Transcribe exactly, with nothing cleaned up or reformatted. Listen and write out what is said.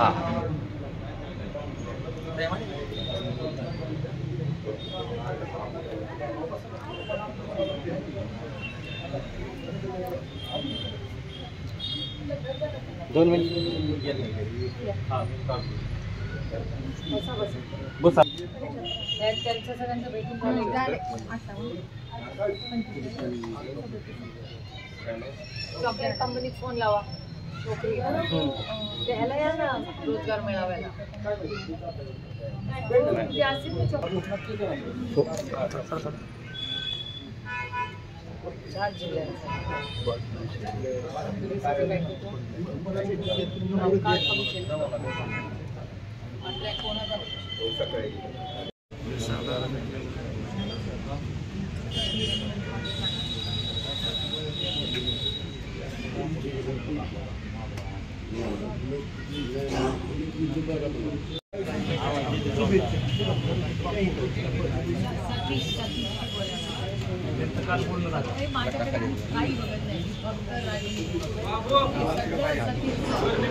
हां दोन मिनिट बसा त्यांचं सगळ्यांचं भेटून चॉकलेट कंपनीत फोन लावा नोकरी द्यायला या ना रोजगार मेळाव्याला चार जिल्ह्यांचा माझ्याकडे काही बघत नाही